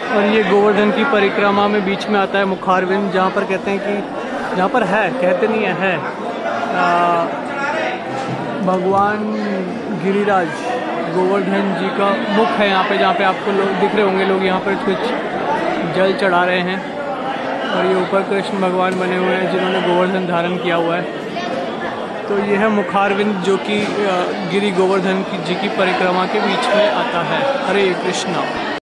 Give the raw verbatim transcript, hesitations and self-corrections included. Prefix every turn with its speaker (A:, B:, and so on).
A: और ये गोवर्धन की परिक्रमा में बीच में आता है मुखारविंद, जहाँ पर कहते हैं कि जहाँ पर है, कहते नहीं है, है आ, भगवान गिरिराज गोवर्धन जी का मुख है यहाँ पे, जहाँ पे आपको लोग दिख रहे होंगे। लोग यहाँ पर कुछ जल चढ़ा रहे हैं और ये ऊपर कृष्ण भगवान बने हुए हैं जिन्होंने गोवर्धन धारण किया हुआ है। तो ये है मुखारविंद जो कि गिरि गोवर्धन की जी की परिक्रमा के बीच में आता है। हरे कृष्णा।